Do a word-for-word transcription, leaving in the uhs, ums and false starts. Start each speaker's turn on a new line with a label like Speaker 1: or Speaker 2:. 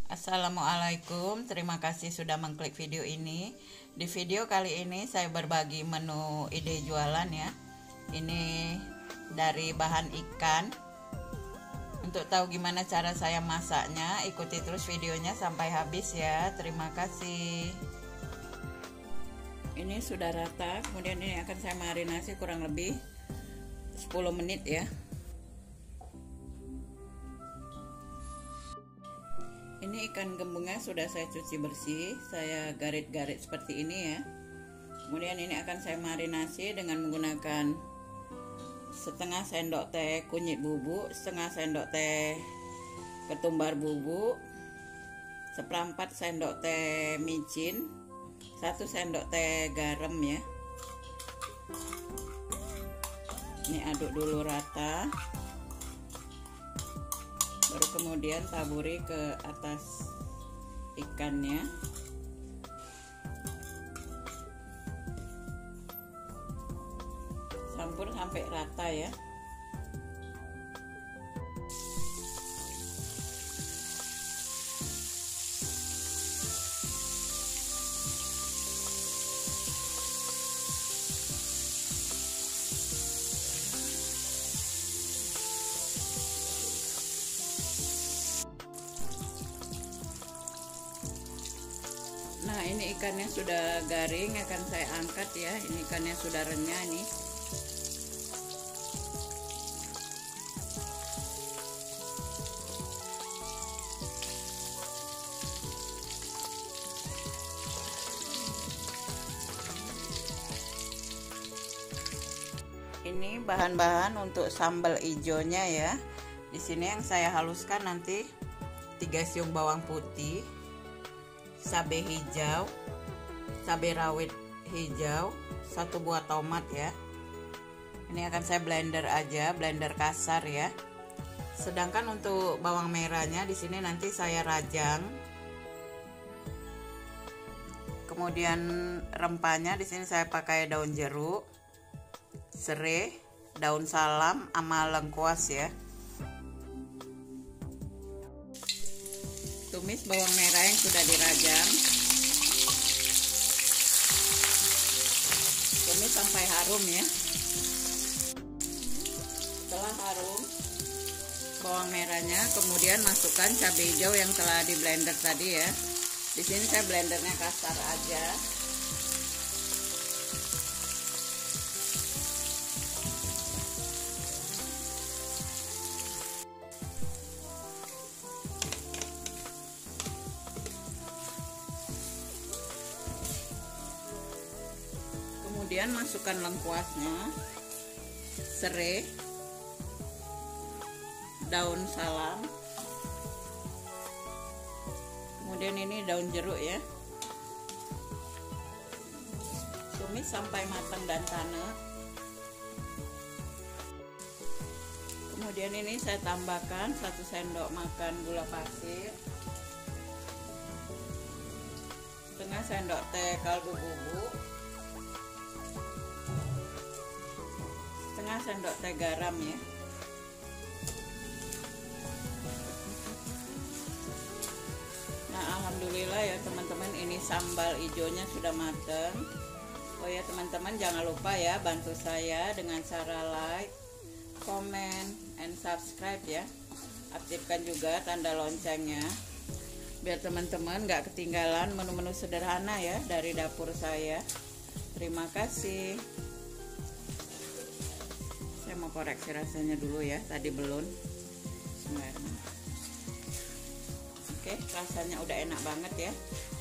Speaker 1: Assalamualaikum, terima kasih sudah mengklik video ini. Di video kali ini saya berbagi menu ide jualan ya. Ini dari bahan ikan. Untuk tahu gimana cara saya masaknya, ikuti terus videonya sampai habis ya. Terima kasih. Ini sudah rata, kemudian ini akan saya marinasi kurang lebih sepuluh menit ya. Ini ikan gembungnya sudah saya cuci bersih, saya garit-garit seperti ini ya. Kemudian ini akan saya marinasi dengan menggunakan setengah sendok teh kunyit bubuk, setengah sendok teh ketumbar bubuk, seperempat sendok teh micin, satu sendok teh garam ya. Ini aduk dulu rata. Baru kemudian taburi ke atas ikannya. Campur sampai rata ya. Nah, ini ikannya sudah garing, akan saya angkat ya. Ini ikannya sudah renyah nih. Ini bahan-bahan untuk sambal hijaunya ya. Di sini yang saya haluskan nanti tiga siung bawang putih, cabai hijau, cabai rawit hijau, satu buah tomat ya. Ini akan saya blender aja, blender kasar ya. Sedangkan untuk bawang merahnya di sini nanti saya rajang. Kemudian rempahnya di sini saya pakai daun jeruk, serai, daun salam, sama lengkuas ya. Tumis bawang merah yang sudah dirajang. Tumis sampai harum ya. Setelah harum bawang merahnya, kemudian masukkan cabai hijau yang telah di blender tadi ya. Di sini saya blendernya kasar aja. Kemudian masukkan lengkuasnya, serai, daun salam, kemudian ini daun jeruk ya. Tumis sampai matang dan tanek. Kemudian ini saya tambahkan satu sendok makan gula pasir, setengah sendok teh kaldu bubuk, setengah sendok teh garam ya. Nah, alhamdulillah ya teman-teman, ini sambal hijaunya sudah matang. Oh ya teman-teman, jangan lupa ya bantu saya dengan cara like, comment, and subscribe ya. Aktifkan juga tanda loncengnya biar teman-teman gak ketinggalan menu-menu sederhana ya dari dapur saya. Terima kasih. Saya mau koreksi rasanya dulu ya, tadi belum. Oke, rasanya udah enak banget ya.